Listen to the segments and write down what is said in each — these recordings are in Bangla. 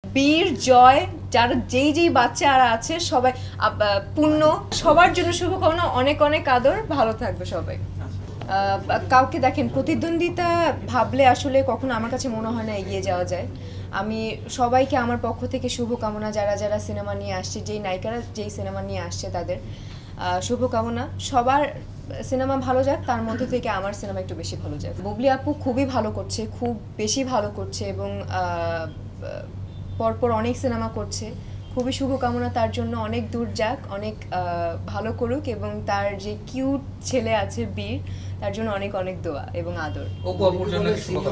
বীর জয় যারা যেই বাচ্চারা আছে সবাই পূর্ণ সবার জন্য শুভকামনা, অনেক অনেক আদর, ভালো থাকবে সবাই। কাউকে দেখেন প্রতিদ্বন্দ্বিতা ভাবলে আসলে কখনো আমার কাছে মনে হয় না এগিয়ে যাওয়া যায়। আমি সবাইকে আমার পক্ষ থেকে শুভকামনা, যারা যারা সিনেমা নিয়ে আসছে, যেই নায়িকারা যেই সিনেমা নিয়ে আসছে তাদের শুভকামনা। সবার সিনেমা ভালো যাক, তার মধ্যে থেকে আমার সিনেমা একটু বেশি ভালো যাক। বুবলি আপু খুবই ভালো করছে, খুব বেশি ভালো করছে এবং পরপর অনেক সিনেমা করছে। খুবই শুভকামনা তার জন্য, অনেক দূর যাক, অনেক ভালো করুক এবং তার যে কিউট ছেলে আছে বীর, তার জন্য অনেক অনেক দোয়া এবং আদর। অপু আপুর জন্য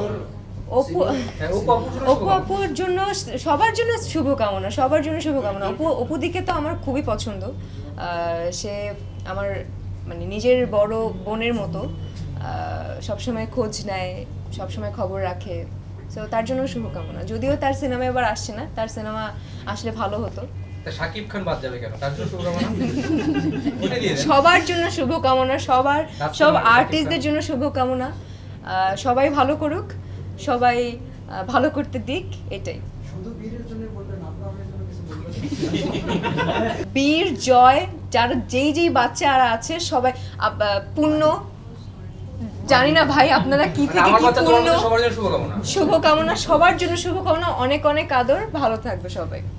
অপু আপুর জন্য সবার জন্য শুভকামনা, সবার জন্য শুভকামনা। অপু দিকে তো আমার খুবই পছন্দ, সে আমার মানে নিজের বড় বোনের মতো, সবসময় খোঁজ নেয়, সবসময় খবর রাখে। সো তার জন্য শুভকামনা। যদিও তার সিনেমা এবার আসছে না, তার সিনেমা আসলে ভালো হতো। শাকিব খান বাদ যাবে কেন? তার জন্য শুভকামনা। সবার জন্য শুভকামনা, সব আর্টিস্টদের জন্য শুভকামনা। সবাই ভালো করুক, সবাই ভালো করতে দিক, এটাই। বীর জয় যারা যেই বাচ্চারা আছে সবাই পূর্ণ, জানি না ভাই আপনারা কি থেকে কি পূর্ণ, শুভকামনা সবার জন্য, শুভকামনা, অনেক অনেক আদর, ভালো থাকবে সবাই।